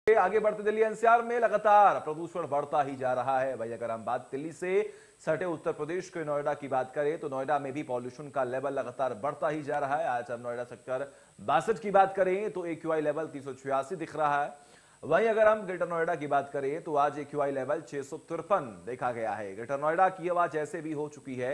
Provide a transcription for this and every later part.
आगे बढ़ते दिल्ली एनसीआर में लगातार प्रदूषण बढ़ता ही जा रहा है। भाई अगर हम बात दिल्ली से सटे उत्तर प्रदेश के नोएडा की बात करें तो नोएडा में भी पॉल्यूशन का लेवल लगातार बढ़ता ही जा रहा है। आज हम नोएडा सेक्टर 62 की बात करें तो AQI लेवल 386 दिख रहा है। वहीं अगर हम ग्रेटर नोएडा की बात करें तो आज AQI लेवल 653 देखा गया है। ग्रेटर नोएडा की आवाज ऐसे भी हो चुकी है।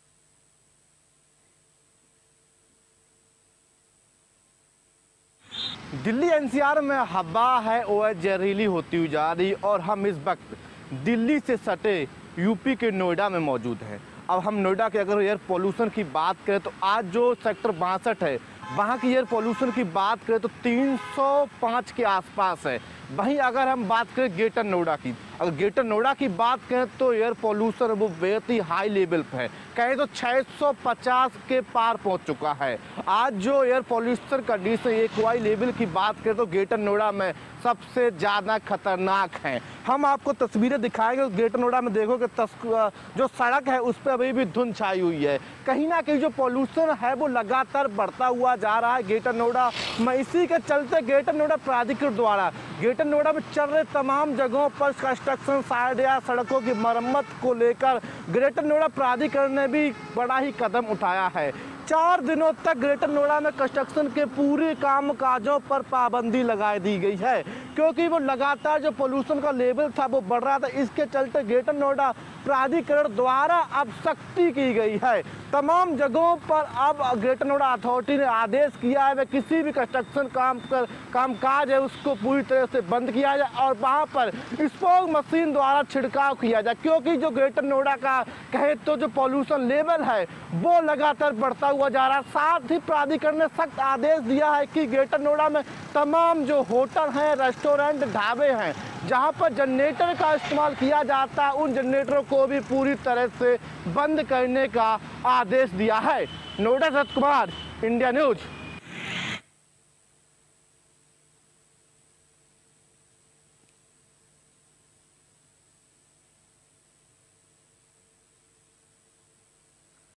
दिल्ली एनसीआर में हवा है वो जहरीली होती हुई जा रही और हम इस वक्त दिल्ली से सटे यूपी के नोएडा में मौजूद हैं। अब हम नोएडा के अगर एयर पोल्यूशन की बात करें तो आज जो सेक्टर 62 है वहाँ की एयर पोल्यूशन की बात करें तो 305 के आसपास है। वहीं अगर हम बात करें ग्रेटर नोएडा की, अगर ग्रेटर नोएडा की बात करें तो एयर पोल्यूशन वो बेहद ही हाई लेवल पर है, कहें तो 650 के पार पहुंच चुका है। आज जो air pollution condition AQI level की बात करें तो ग्रेटर नोएडा में सबसे ज़्यादा खतरनाक है। हम आपको तस्वीरें दिखाएंगे। ग्रेटर नोएडा में देखो कि जो सड़क है उस पर अभी भी धुंध छाई हुई है। कहीं ना कहीं जो पोल्यूशन है वो लगातार बढ़ता हुआ जा रहा है ग्रेटर नोएडा में। इसी के चलते ग्रेटर नोएडा प्राधिकरण द्वारा ग्रेटर नोएडा में चल रहे तमाम जगहों पर कंस्ट्रक्शन साइड या सड़कों की मरम्मत को लेकर ग्रेटर नोएडा प्राधिकरण ने भी बड़ा ही कदम उठाया है। 4 दिनों तक ग्रेटर नोएडा में कंस्ट्रक्शन के पूरे काम काजों पर पाबंदी लगा दी गई है, क्योंकि वो लगातार जो पोल्यूशन का लेवल था वो बढ़ रहा था। इसके चलते ग्रेटर नोएडा प्राधिकरण द्वारा अब सख्ती की गई है। तमाम जगहों पर अब ग्रेटर नोएडा अथॉरिटी ने आदेश किया है वे किसी भी कंस्ट्रक्शन कामकाज है उसको पूरी तरह से बंद किया जाए और वहाँ पर स्मॉग मशीन द्वारा छिड़काव किया जाए, क्योंकि जो ग्रेटर नोएडा का कहे तो जो पोल्यूशन लेवल है वो लगातार बढ़ता हुआ जा रहा है। साथ ही प्राधिकरण ने सख्त आदेश दिया है कि ग्रेटर नोएडा में तमाम जो होटल हैं, रेस्टोरेंट, ढाबे हैं जहां पर जनरेटर का इस्तेमाल किया जाता है उन जनरेटरों को भी पूरी तरह से बंद करने का आदेश दिया है। नोएडा से कुमार, इंडिया न्यूज।